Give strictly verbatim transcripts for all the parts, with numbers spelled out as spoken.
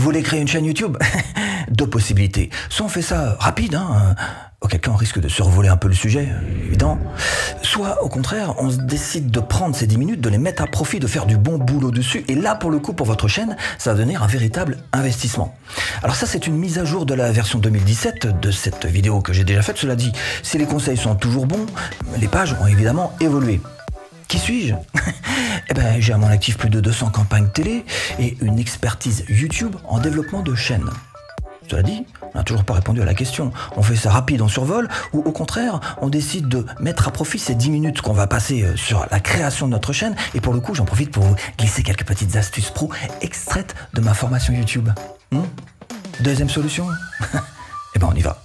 voulez créer une chaîne YouTube? Deux possibilités. Soit on fait ça rapide, hein, auquel cas on risque de survoler un peu le sujet, évident. Soit au contraire, on décide de prendre ces dix minutes, de les mettre à profit, de faire du bon boulot dessus. Et là, pour le coup, pour votre chaîne, ça va devenir un véritable investissement. Alors ça, c'est une mise à jour de la version deux mille dix-sept de cette vidéo que j'ai déjà faite. Cela dit, si les conseils sont toujours bons, les pages ont évidemment évolué. Qui suis-je? Eh ben, j'ai à mon actif plus de deux cents campagnes télé et une expertise YouTube en développement de chaînes. Cela dit, on n'a toujours pas répondu à la question. On fait ça rapide en survol ou au contraire, on décide de mettre à profit ces dix minutes qu'on va passer sur la création de notre chaîne. Et pour le coup, j'en profite pour vous glisser quelques petites astuces pro extraites de ma formation YouTube. Hmm Deuxième solution? Eh ben, on y va.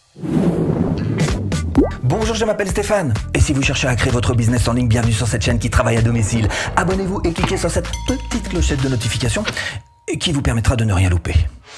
Bonjour, je m'appelle Stéphane. Et si vous cherchez à créer votre business en ligne, bienvenue sur cette chaîne qui travaille à domicile. Abonnez-vous et cliquez sur cette petite clochette de notification qui vous permettra de ne rien louper.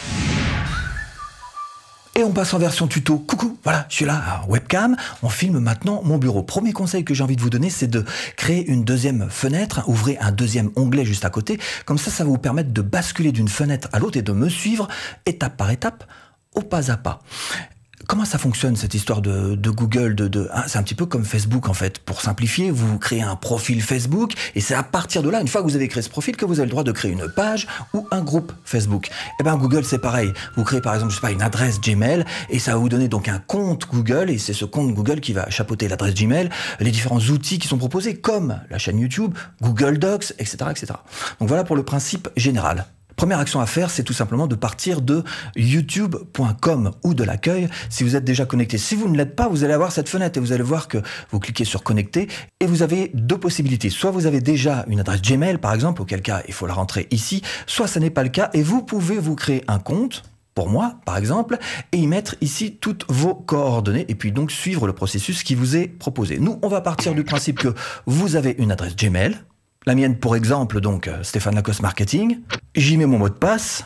Et on passe en version tuto. Coucou, voilà, je suis là, webcam. On filme maintenant mon bureau. Premier conseil que j'ai envie de vous donner, c'est de créer une deuxième fenêtre. Ouvrez un deuxième onglet juste à côté. Comme ça, ça va vous permettre de basculer d'une fenêtre à l'autre et de me suivre étape par étape, au pas à pas. Comment ça fonctionne cette histoire de, de Google de, de hein, c'est un petit peu comme Facebook en fait. Pour simplifier, vous créez un profil Facebook et c'est à partir de là, une fois que vous avez créé ce profil, que vous avez le droit de créer une page ou un groupe Facebook. Et bien Google c'est pareil. Vous créez par exemple, je sais pas, une adresse Gmail et ça va vous donner donc un compte Google et c'est ce compte Google qui va chapeauter l'adresse Gmail, les différents outils qui sont proposés comme la chaîne YouTube, Google Docs, et cetera, et cetera. Donc voilà pour le principe général. Première action à faire, c'est tout simplement de partir de youtube point com ou de l'accueil si vous êtes déjà connecté. Si vous ne l'êtes pas, vous allez avoir cette fenêtre et vous allez voir que vous cliquez sur connecter et vous avez deux possibilités. Soit vous avez déjà une adresse Gmail par exemple, auquel cas il faut la rentrer ici, soit ça n'est pas le cas et vous pouvez vous créer un compte, pour moi par exemple, et y mettre ici toutes vos coordonnées et puis donc suivre le processus qui vous est proposé. Nous, on va partir du principe que vous avez une adresse Gmail. La mienne, pour exemple, donc, Stéphane Lacoste Marketing. J'y mets mon mot de passe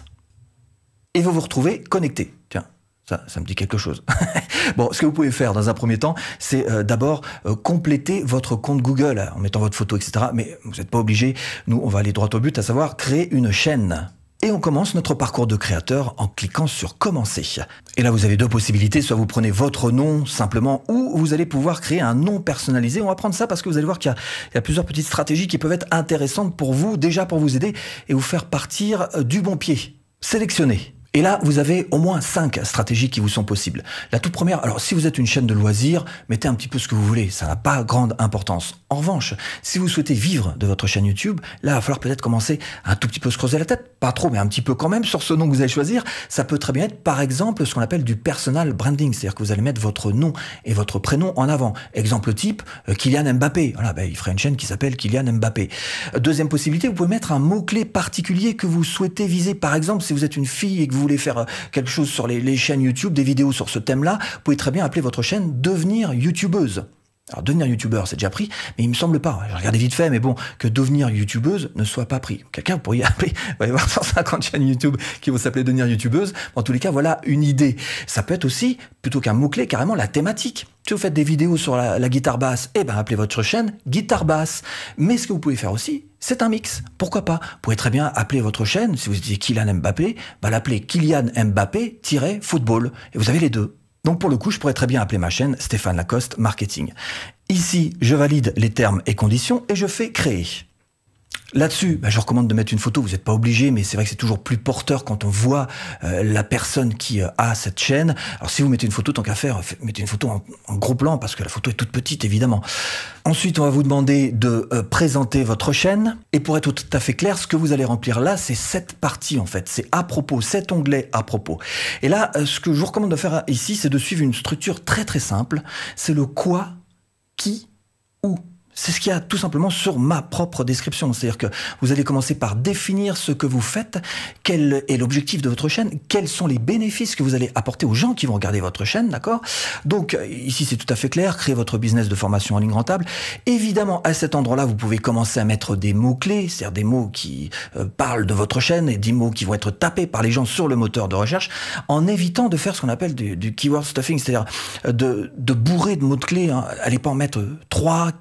et vous vous retrouvez connecté. Tiens, ça, ça me dit quelque chose. Bon, ce que vous pouvez faire dans un premier temps, c'est euh, d'abord euh, compléter votre compte Google en mettant votre photo, et cetera. Mais vous n'êtes pas obligé. Nous, on va aller droit au but, à savoir créer une chaîne. Et on commence notre parcours de créateur en cliquant sur commencer. Et là, vous avez deux possibilités. Soit vous prenez votre nom simplement ou vous allez pouvoir créer un nom personnalisé. On va prendre ça parce que vous allez voir qu'il y, y a plusieurs petites stratégies qui peuvent être intéressantes pour vous, déjà pour vous aider et vous faire partir du bon pied. Sélectionnez. Et là, vous avez au moins cinq stratégies qui vous sont possibles. La toute première, alors si vous êtes une chaîne de loisirs, mettez un petit peu ce que vous voulez, ça n'a pas grande importance. En revanche, si vous souhaitez vivre de votre chaîne YouTube, là, il va falloir peut-être commencer à un tout petit peu se creuser la tête, pas trop, mais un petit peu quand même sur ce nom que vous allez choisir. Ça peut très bien être, par exemple, ce qu'on appelle du personal branding, c'est-à-dire que vous allez mettre votre nom et votre prénom en avant. Exemple type, euh, Kylian Mbappé. Voilà, ben, il ferait une chaîne qui s'appelle Kylian Mbappé. Deuxième possibilité, vous pouvez mettre un mot-clé particulier que vous souhaitez viser. Par exemple, si vous êtes une fille et que vous voulez faire quelque chose sur les, les chaînes YouTube, des vidéos sur ce thème-là, vous pouvez très bien appeler votre chaîne Devenir YouTubeuse. Alors, devenir youtubeur, c'est déjà pris, mais il me semble pas. J'ai regardé vite fait, mais bon, que devenir youtubeuse ne soit pas pris. Quelqu'un, vous pourriez appeler, il va y avoir cent cinquante chaînes YouTube qui vont s'appeler devenir youtubeuse. En tous les cas, voilà une idée. Ça peut être aussi, plutôt qu'un mot-clé, carrément la thématique. Si vous faites des vidéos sur la, la guitare basse, eh ben, appelez votre chaîne guitare basse. Mais ce que vous pouvez faire aussi, c'est un mix. Pourquoi pas? Vous pouvez très bien appeler votre chaîne, si vous dites Kylian Mbappé, bah, l'appeler Kylian Mbappé-football. Et vous avez les deux. Donc pour le coup, je pourrais très bien appeler ma chaîne Stéphane Lacoste Marketing. Ici, je valide les termes et conditions et je fais créer. Là-dessus, bah, je recommande de mettre une photo, vous n'êtes pas obligé, mais c'est vrai que c'est toujours plus porteur quand on voit euh, la personne qui euh, a cette chaîne. Alors si vous mettez une photo, tant qu'à faire, mettez une photo en, en gros plan, parce que la photo est toute petite, évidemment. Ensuite, on va vous demander de euh, présenter votre chaîne. Et pour être tout à fait clair, ce que vous allez remplir là, c'est cette partie, en fait. C'est à propos, cet onglet à propos. Et là, euh, ce que je vous recommande de faire ici, c'est de suivre une structure très très simple. C'est le quoi, qui, où. C'est ce qu'il y a tout simplement sur ma propre description. C'est-à-dire que vous allez commencer par définir ce que vous faites, quel est l'objectif de votre chaîne, quels sont les bénéfices que vous allez apporter aux gens qui vont regarder votre chaîne, d'accord? Donc ici c'est tout à fait clair, créer votre business de formation en ligne rentable. Évidemment, à cet endroit-là, vous pouvez commencer à mettre des mots-clés, c'est-à-dire des mots qui euh, parlent de votre chaîne et des mots qui vont être tapés par les gens sur le moteur de recherche, en évitant de faire ce qu'on appelle du, du keyword stuffing, c'est-à-dire de, de bourrer de mots-clés, hein. Allez pas en mettre trois, quatre, non, non,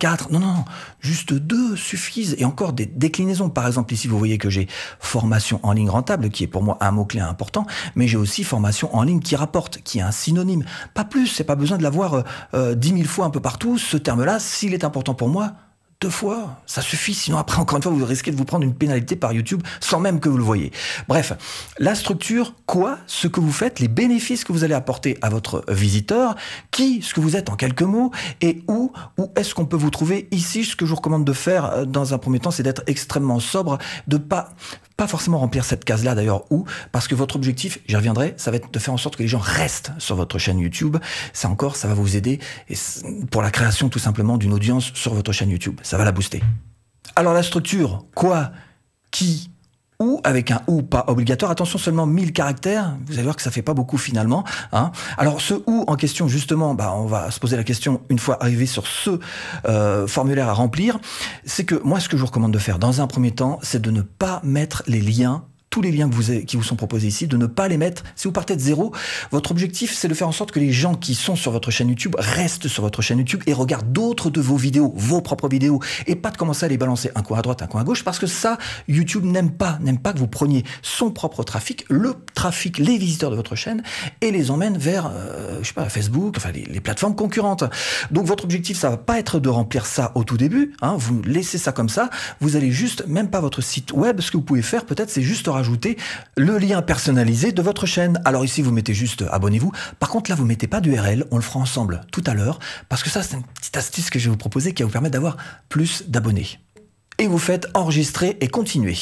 non, juste deux suffisent. Et encore des déclinaisons. Par exemple, ici, vous voyez que j'ai formation en ligne rentable, qui est pour moi un mot-clé important, mais j'ai aussi formation en ligne qui rapporte, qui est un synonyme. Pas plus, c'est pas besoin de l'avoir euh, dix mille fois un peu partout. Ce terme-là, s'il est important pour moi, deux fois, ça suffit. Sinon, après, encore une fois, vous risquez de vous prendre une pénalité par YouTube sans même que vous le voyez. Bref, la structure, quoi, ce que vous faites, les bénéfices que vous allez apporter à votre visiteur, qui, ce que vous êtes en quelques mots, et où, où est-ce qu'on peut vous trouver ici. Ce que je vous recommande de faire dans un premier temps, c'est d'être extrêmement sobre, de pas... Pas forcément remplir cette case-là d'ailleurs, où, parce que votre objectif, j'y reviendrai, ça va être de faire en sorte que les gens restent sur votre chaîne YouTube. Ça encore, ça va vous aider et pour la création tout simplement d'une audience sur votre chaîne YouTube. Ça va la booster. Alors la structure, quoi, qui, ou, avec un ou pas obligatoire, attention, seulement mille caractères, vous allez voir que ça fait pas beaucoup finalement. Hein. Alors ce ou en question, justement, bah, on va se poser la question une fois arrivé sur ce euh, formulaire à remplir, c'est que moi ce que je vous recommande de faire dans un premier temps, c'est de ne pas mettre les liens, tous les liens que vous avez, qui vous sont proposés ici, de ne pas les mettre. Si vous partez de zéro, votre objectif, c'est de faire en sorte que les gens qui sont sur votre chaîne YouTube restent sur votre chaîne YouTube et regardent d'autres de vos vidéos, vos propres vidéos, et pas de commencer à les balancer un coin à droite, un coin à gauche, parce que ça, YouTube n'aime pas, n'aime pas que vous preniez son propre trafic, le trafic, les visiteurs de votre chaîne, et les emmène vers, euh, je sais pas, Facebook, enfin les, les plateformes concurrentes. Donc votre objectif, ça va pas être de remplir ça au tout début, hein, vous laissez ça comme ça, vous allez juste, même pas votre site web, ce que vous pouvez faire peut-être, c'est juste rajouter le lien personnalisé de votre chaîne. Alors ici, vous mettez juste abonnez-vous. Par contre, là, vous mettez pas d'U R L. On le fera ensemble tout à l'heure parce que ça, c'est une petite astuce que je vais vous proposer qui va vous permettre d'avoir plus d'abonnés. Et vous faites enregistrer et continuer.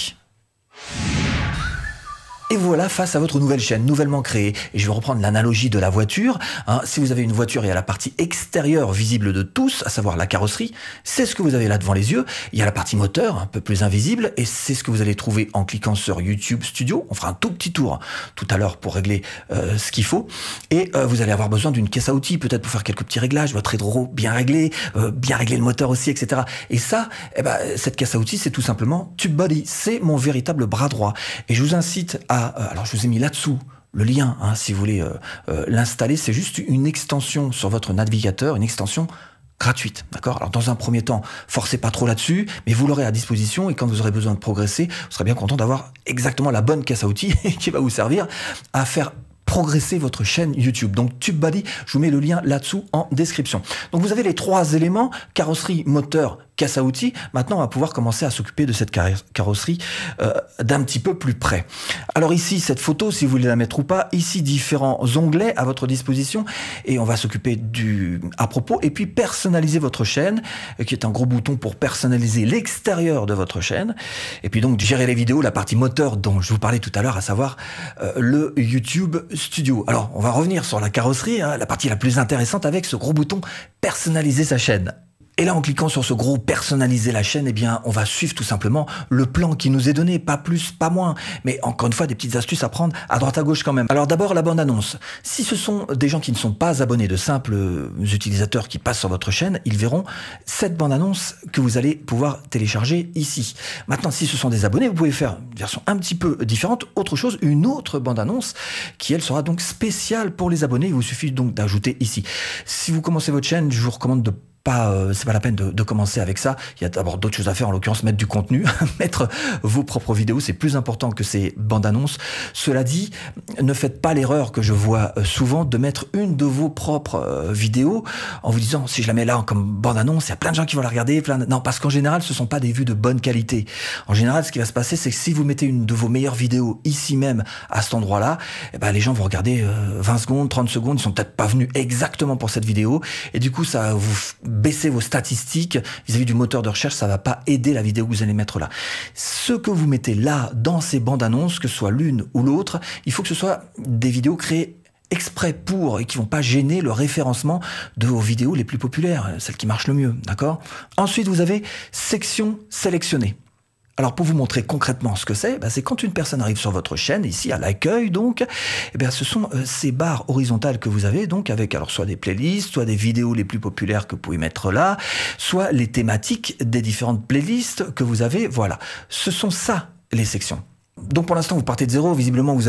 Et voilà face à votre nouvelle chaîne, nouvellement créée. Et je vais reprendre l'analogie de la voiture. Hein. Si vous avez une voiture, il y a la partie extérieure visible de tous, à savoir la carrosserie. C'est ce que vous avez là devant les yeux. Il y a la partie moteur, un peu plus invisible. Et c'est ce que vous allez trouver en cliquant sur YouTube Studio. On fera un tout petit tour tout à l'heure pour régler euh, ce qu'il faut. Et euh, vous allez avoir besoin d'une caisse à outils, peut-être pour faire quelques petits réglages, votre hydro bien réglé, euh, bien régler le moteur aussi, et cetera. Et ça, eh ben, cette caisse à outils, c'est tout simplement TubeBuddy. C'est mon véritable bras droit. Et je vous incite à alors je vous ai mis là-dessous le lien, hein, si vous voulez euh, euh, l'installer, c'est juste une extension sur votre navigateur, une extension gratuite, d'accord? Alors dans un premier temps, forcez pas trop là-dessus, mais vous l'aurez à disposition et quand vous aurez besoin de progresser, vous serez bien content d'avoir exactement la bonne caisse à outils qui va vous servir à faire progresser votre chaîne YouTube. Donc TubeBuddy, je vous mets le lien là-dessous en description. Donc vous avez les trois éléments, carrosserie, moteur, caisse à outils. Maintenant, on va pouvoir commencer à s'occuper de cette carrosserie euh, d'un petit peu plus près. Alors ici, cette photo, si vous voulez la mettre ou pas, ici, différents onglets à votre disposition et on va s'occuper du à propos et puis personnaliser votre chaîne, qui est un gros bouton pour personnaliser l'extérieur de votre chaîne et puis donc gérer les vidéos, la partie moteur dont je vous parlais tout à l'heure, à savoir euh, le YouTube Studio. Alors, on va revenir sur la carrosserie, hein, la partie la plus intéressante avec ce gros bouton personnaliser sa chaîne. Et là, en cliquant sur ce gros personnaliser la chaîne, eh bien, on va suivre tout simplement le plan qui nous est donné, pas plus, pas moins. Mais encore une fois, des petites astuces à prendre à droite à gauche quand même. Alors d'abord, la bande-annonce. Si ce sont des gens qui ne sont pas abonnés, de simples utilisateurs qui passent sur votre chaîne, ils verront cette bande-annonce que vous allez pouvoir télécharger ici. Maintenant, si ce sont des abonnés, vous pouvez faire une version un petit peu différente. Autre chose, une autre bande-annonce qui, elle, sera donc spéciale pour les abonnés. Il vous suffit donc d'ajouter ici. Si vous commencez votre chaîne, je vous recommande de pas, euh, c'est pas la peine de, de commencer avec ça. Il y a d'abord d'autres choses à faire, en l'occurrence mettre du contenu, mettre vos propres vidéos, c'est plus important que ces bandes annonces. Cela dit, ne faites pas l'erreur que je vois souvent de mettre une de vos propres euh, vidéos en vous disant si je la mets là comme bande annonce, il y a plein de gens qui vont la regarder. Plein de... Non, parce qu'en général, ce sont pas des vues de bonne qualité. En général, ce qui va se passer, c'est que si vous mettez une de vos meilleures vidéos ici même à cet endroit-là, eh ben, les gens vont regarder euh, vingt secondes, trente secondes, ils sont peut-être pas venus exactement pour cette vidéo et du coup, ça va vous baisser vos statistiques vis-à-vis du moteur de recherche, ça va pas aider la vidéo que vous allez mettre là. Ce que vous mettez là dans ces bandes annonces, que ce soit l'une ou l'autre, il faut que ce soit des vidéos créées exprès pour et qui vont pas gêner le référencement de vos vidéos les plus populaires, celles qui marchent le mieux, d'accord? Ensuite, vous avez section sélectionnée. Alors pour vous montrer concrètement ce que c'est, bah c'est quand une personne arrive sur votre chaîne, ici à l'accueil donc, eh bien ce sont euh, ces barres horizontales que vous avez donc avec alors soit des playlists, soit des vidéos les plus populaires que vous pouvez mettre là, soit les thématiques des différentes playlists que vous avez, voilà. Ce sont ça les sections. Donc pour l'instant vous partez de zéro, visiblement vous n'avez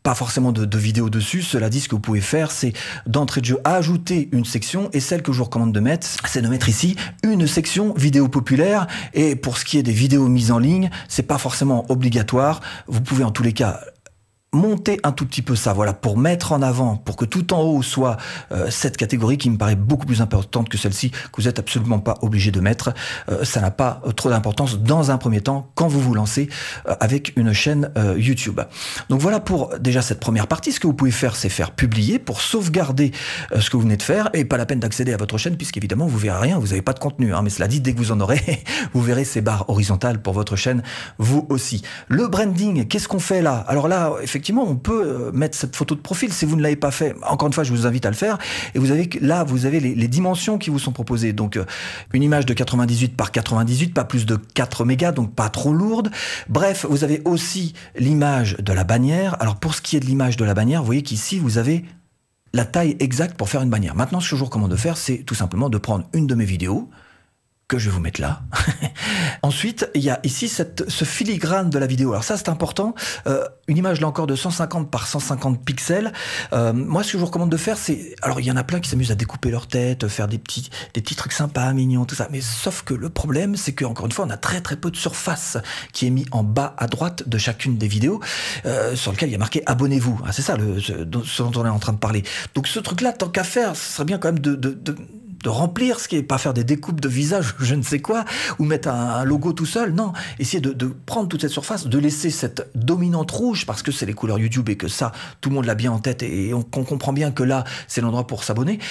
pas forcément de, de vidéo dessus. Cela dit, ce que vous pouvez faire, c'est d'entrée de jeu ajouter une section, et celle que je vous recommande de mettre, c'est de mettre ici une section vidéo populaire. Et pour ce qui est des vidéos mises en ligne, c'est pas forcément obligatoire. Vous pouvez en tous les cas monter un tout petit peu ça, voilà, pour mettre en avant, pour que tout en haut soit euh, cette catégorie qui me paraît beaucoup plus importante que celle-ci, que vous n'êtes absolument pas obligé de mettre. Euh, ça n'a pas euh, trop d'importance dans un premier temps quand vous vous lancez euh, avec une chaîne euh, YouTube. Donc voilà pour déjà cette première partie. Ce que vous pouvez faire, c'est faire publier pour sauvegarder euh, ce que vous venez de faire, et pas la peine d'accéder à votre chaîne puisqu'évidemment vous verrez rien, vous n'avez pas de contenu, hein, mais cela dit, dès que vous en aurez, vous verrez ces barres horizontales pour votre chaîne, vous aussi. Le branding, qu'est-ce qu'on fait là? Alors là, effectivement, Effectivement, on peut mettre cette photo de profil si vous ne l'avez pas fait. Encore une fois, je vous invite à le faire. Et vous avez là, vous avez les, les dimensions qui vous sont proposées. Donc, euh, une image de quatre-vingt-dix-huit par quatre-vingt-dix-huit, pas plus de quatre mégas, donc pas trop lourde. Bref, vous avez aussi l'image de la bannière. Alors, pour ce qui est de l'image de la bannière, vous voyez qu'ici, vous avez la taille exacte pour faire une bannière. Maintenant, ce que je vous recommande de faire, c'est tout simplement de prendre une de mes vidéos, que je vais vous mettre là. Ensuite, il y a ici cette, ce filigrane de la vidéo. Alors ça, c'est important. Euh, une image, là encore, de cent cinquante par cent cinquante pixels. Euh, moi, ce que je vous recommande de faire, c'est... Alors, il y en a plein qui s'amusent à découper leur tête, faire des petits, des petits trucs sympas, mignons, tout ça. Mais sauf que le problème, c'est qu'encore une fois, on a très très peu de surface qui est mis en bas à droite de chacune des vidéos, euh, sur lequel il y a marqué « Abonnez-vous ». Ah, c'est ça le, ce, ce dont on est en train de parler. Donc, ce truc-là, tant qu'à faire, ce serait bien quand même de... de, de de remplir ce qui est, pas faire des découpes de visage, je ne sais quoi, ou mettre un, un logo tout seul, non. Essayer de, de prendre toute cette surface, de laisser cette dominante rouge, parce que c'est les couleurs YouTube et que ça, tout le monde l'a bien en tête, et on, on comprend bien que là, c'est l'endroit pour s'abonner.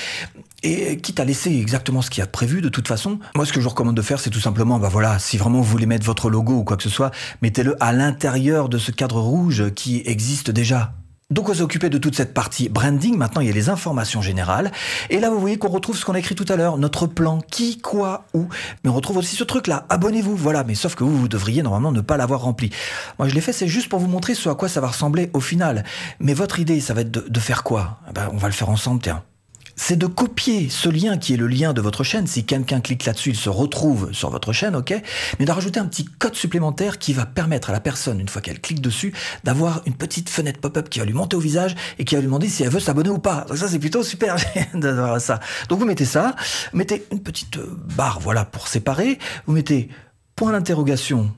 Et quitte à laisser exactement ce qu'il y a de prévu, de toute façon, moi, ce que je vous recommande de faire, c'est tout simplement, bah voilà, si vraiment vous voulez mettre votre logo ou quoi que ce soit, mettez-le à l'intérieur de ce cadre rouge qui existe déjà. Donc on s'est occupé de toute cette partie branding. Maintenant, il y a les informations générales. Et là, vous voyez qu'on retrouve ce qu'on a écrit tout à l'heure, notre plan, qui, quoi, où. Mais on retrouve aussi ce truc-là, abonnez-vous, voilà. Mais sauf que vous, vous devriez normalement ne pas l'avoir rempli. Moi, je l'ai fait, c'est juste pour vous montrer ce à quoi ça va ressembler au final. Mais votre idée, ça va être de, de faire quoi? Ben, on va le faire ensemble, tiens. C'est de copier ce lien qui est le lien de votre chaîne. Si quelqu'un clique là-dessus, il se retrouve sur votre chaîne, ok? Mais de rajouter un petit code supplémentaire qui va permettre à la personne, une fois qu'elle clique dessus, d'avoir une petite fenêtre pop-up qui va lui monter au visage et qui va lui demander si elle veut s'abonner ou pas. Donc ça, c'est plutôt super d'avoir ça. Donc vous mettez ça, vous mettez une petite barre, voilà, pour séparer. Vous mettez point d'interrogation,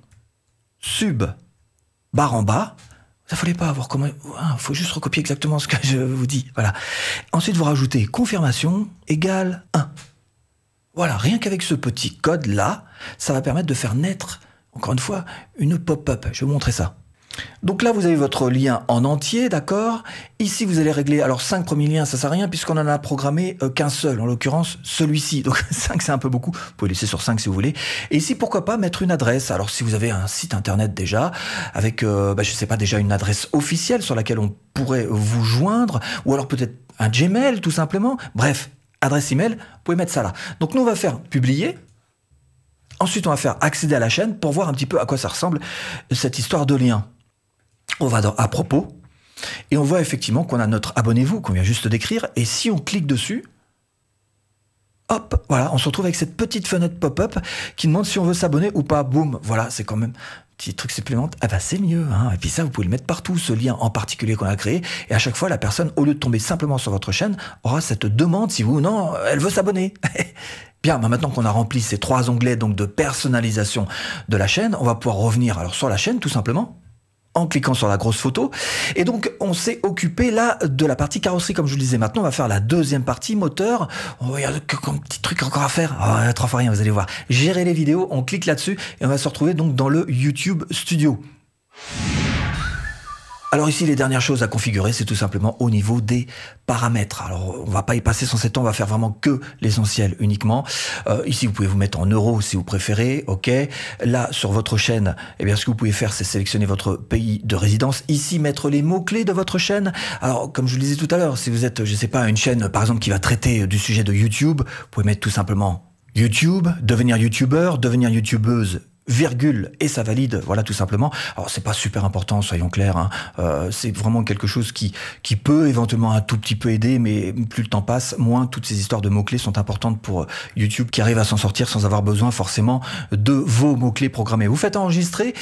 sub, barre en bas. Ça fallait pas avoir comment... Il faut juste recopier exactement ce que je vous dis. Voilà. Ensuite, vous rajoutez confirmation égale un. Voilà, rien qu'avec ce petit code-là, ça va permettre de faire naître, encore une fois, une pop-up. Je vais vous montrer ça. Donc là, vous avez votre lien en entier, d'accord? Ici, vous allez régler... Alors, cinq premiers liens, ça sert à rien puisqu'on en a programmé euh, qu'un seul, en l'occurrence, celui-ci. Donc, cinq, c'est un peu beaucoup. Vous pouvez laisser sur cinq si vous voulez. Et ici, pourquoi pas mettre une adresse? Alors, si vous avez un site internet déjà, avec, euh, bah, je sais pas, déjà une adresse officielle sur laquelle on pourrait vous joindre, ou alors peut-être un Gmail, tout simplement. Bref, adresse email, vous pouvez mettre ça là. Donc, nous, on va faire publier. Ensuite, on va faire accéder à la chaîne pour voir un petit peu à quoi ça ressemble, cette histoire de lien. On va dans « À propos » et on voit effectivement qu'on a notre « Abonnez-vous » qu'on vient juste d'écrire. Et si on clique dessus, hop, voilà, on se retrouve avec cette petite fenêtre pop-up qui demande si on veut s'abonner ou pas. Boum, voilà, c'est quand même un petit truc supplémentaire. Ah bah c'est mieux, hein. Et puis ça, vous pouvez le mettre partout, ce lien en particulier qu'on a créé. Et à chaque fois, la personne, au lieu de tomber simplement sur votre chaîne, aura cette demande si oui ou non, elle veut s'abonner. Bien, bah maintenant qu'on a rempli ces trois onglets donc de personnalisation de la chaîne, on va pouvoir revenir alors sur la chaîne tout simplement, en cliquant sur la grosse photo. Et donc, on s'est occupé là de la partie carrosserie, comme je vous le disais. Maintenant, on va faire la deuxième partie, moteur. Oh, il y a un petit truc encore à faire. Oh, il y a trois fois rien, vous allez voir. Gérer les vidéos, on clique là-dessus et on va se retrouver donc dans le YouTube Studio. Alors ici, les dernières choses à configurer, c'est tout simplement au niveau des paramètres. Alors, on va pas y passer sans sept ans, on va faire vraiment que l'essentiel uniquement. Euh, ici, vous pouvez vous mettre en euros si vous préférez, ok. Là, sur votre chaîne, eh bien, ce que vous pouvez faire, c'est sélectionner votre pays de résidence. Ici, mettre les mots-clés de votre chaîne. Alors, comme je vous le disais tout à l'heure, si vous êtes, je sais pas, une chaîne, par exemple, qui va traiter du sujet de YouTube, vous pouvez mettre tout simplement YouTube, devenir youtubeur, devenir youtubeuse, virgule, et ça valide, voilà, tout simplement. Alors, c'est pas super important, soyons clairs, hein. Euh, c'est vraiment quelque chose qui, qui peut éventuellement un tout petit peu aider, mais plus le temps passe, moins toutes ces histoires de mots-clés sont importantes pour YouTube, qui arrive à s'en sortir sans avoir besoin forcément de vos mots-clés programmés. Vous faites enregistrer.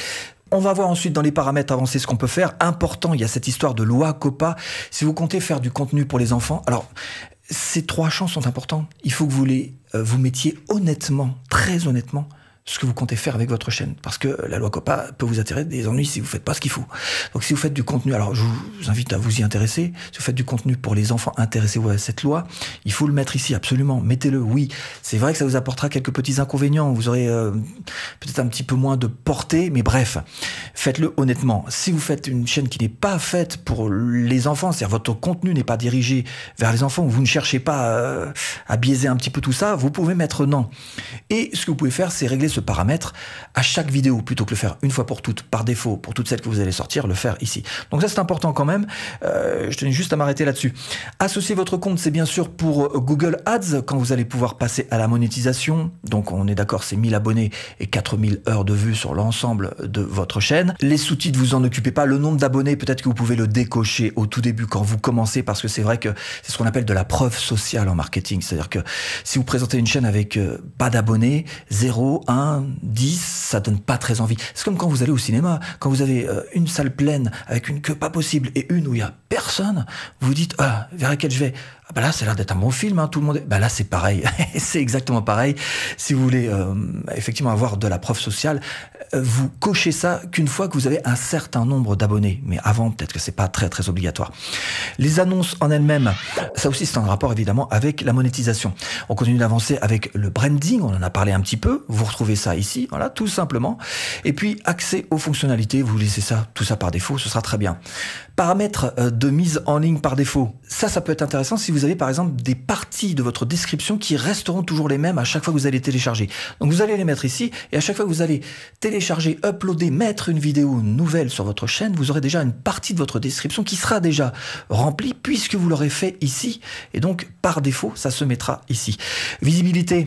On va voir ensuite dans les paramètres avancés ce qu'on peut faire. Important, il y a cette histoire de loi COPPA. Si vous comptez faire du contenu pour les enfants, alors ces trois champs sont importants. Il faut que vous les euh, vous mettiez honnêtement, très honnêtement, ce que vous comptez faire avec votre chaîne. Parce que la loi COPPA peut vous attirer des ennuis si vous faites pas ce qu'il faut. Donc si vous faites du contenu, alors je vous invite à vous y intéresser. Si vous faites du contenu pour les enfants, intéressez-vous à cette loi. Il faut le mettre ici, absolument. Mettez-le, oui. C'est vrai que ça vous apportera quelques petits inconvénients. Vous aurez euh, peut-être un petit peu moins de portée, mais bref, faites-le honnêtement. Si vous faites une chaîne qui n'est pas faite pour les enfants, c'est-à-dire votre contenu n'est pas dirigé vers les enfants, vous ne cherchez pas euh, à biaiser un petit peu tout ça, vous pouvez mettre non. Et ce que vous pouvez faire, c'est régler ce paramètre à chaque vidéo, plutôt que le faire une fois pour toutes, par défaut, pour toutes celles que vous allez sortir, le faire ici. Donc ça, c'est important quand même. Euh, je tenais juste à m'arrêter là-dessus. Associer votre compte, c'est bien sûr pour Google Ads, quand vous allez pouvoir passer à la monétisation. Donc on est d'accord, c'est mille abonnés et quatre mille heures de vues sur l'ensemble de votre chaîne. Les sous-titres, vous en occupez pas. Le nombre d'abonnés, peut-être que vous pouvez le décocher au tout début quand vous commencez, parce que c'est vrai que c'est ce qu'on appelle de la preuve sociale en marketing. C'est-à-dire que si vous présentez une chaîne avec euh, pas d'abonnés, zéro, un, dix, ça donne pas très envie. C'est comme quand vous allez au cinéma, quand vous avez euh, une salle pleine avec une queue pas possible et une où il y a personne, vous vous dites ah, vers laquelle je vais. Ah bah là, ça a l'air d'être un bon film, hein, tout le monde. Est... Bah là, c'est pareil, c'est exactement pareil. Si vous voulez euh, effectivement avoir de la preuve sociale, euh, vous cochez ça qu'une fois que vous avez un certain nombre d'abonnés. Mais avant, peut-être que c'est pas très très obligatoire. Les annonces en elles-mêmes, ça aussi c'est en rapport évidemment avec la monétisation. On continue d'avancer avec le branding, on en a parlé un petit peu. Vous retrouvez ça ici, voilà, tout simplement. Et puis accès aux fonctionnalités, vous laissez ça, tout ça par défaut, ce sera très bien. Paramètres de mise en ligne par défaut, ça, ça peut être intéressant si vous avez par exemple des parties de votre description qui resteront toujours les mêmes à chaque fois que vous allez télécharger. Donc vous allez les mettre ici et à chaque fois que vous allez télécharger, uploader, mettre une vidéo nouvelle sur votre chaîne, vous aurez déjà une partie de votre description qui sera déjà remplie puisque vous l'aurez fait ici. Et donc par défaut, ça se mettra ici. Visibilité,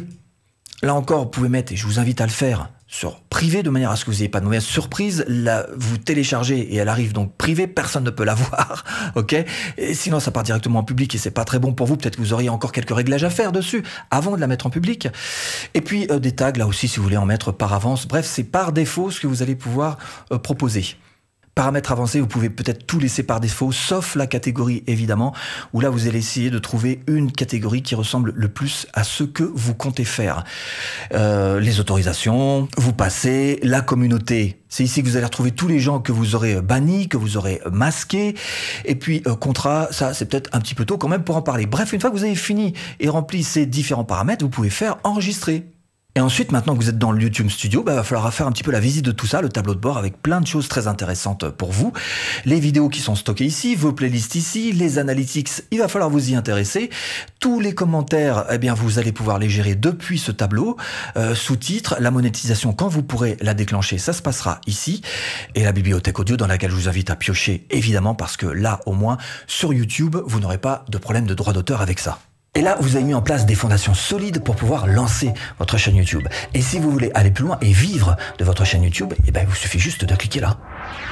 là encore, vous pouvez mettre, et je vous invite à le faire, sur privé, de manière à ce que vous n'ayez pas de mauvaise surprise. Là, vous téléchargez et elle arrive donc privée, personne ne peut la voir, ok? Et sinon, ça part directement en public et c'est pas très bon pour vous. Peut-être que vous auriez encore quelques réglages à faire dessus avant de la mettre en public. Et puis, euh, des tags, là aussi, si vous voulez en mettre par avance. Bref, c'est par défaut ce que vous allez pouvoir euh, proposer. Paramètres avancés, vous pouvez peut-être tout laisser par défaut, sauf la catégorie évidemment, où là vous allez essayer de trouver une catégorie qui ressemble le plus à ce que vous comptez faire. Euh, les autorisations, vous passez, la communauté, c'est ici que vous allez retrouver tous les gens que vous aurez bannis, que vous aurez masqués, et puis euh, contrat, ça c'est peut-être un petit peu tôt quand même pour en parler. Bref, une fois que vous avez fini et rempli ces différents paramètres, vous pouvez faire enregistrer. Et ensuite, maintenant que vous êtes dans le YouTube Studio, bah, il va falloir faire un petit peu la visite de tout ça, le tableau de bord avec plein de choses très intéressantes pour vous. Les vidéos qui sont stockées ici, vos playlists ici, les analytics, il va falloir vous y intéresser. Tous les commentaires, eh bien, vous allez pouvoir les gérer depuis ce tableau. Euh, sous-titres, la monétisation, quand vous pourrez la déclencher, ça se passera ici. Et la bibliothèque audio dans laquelle je vous invite à piocher, évidemment, parce que là, au moins, sur YouTube, vous n'aurez pas de problème de droit d'auteur avec ça. Et là, vous avez mis en place des fondations solides pour pouvoir lancer votre chaîne YouTube. Et si vous voulez aller plus loin et vivre de votre chaîne YouTube, eh ben, il vous suffit juste de cliquer là.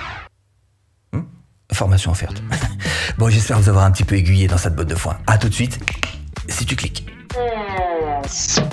Hum Formation offerte. Bon, j'espère vous avoir un petit peu aiguillé dans cette botte de foin. À tout de suite, si tu cliques.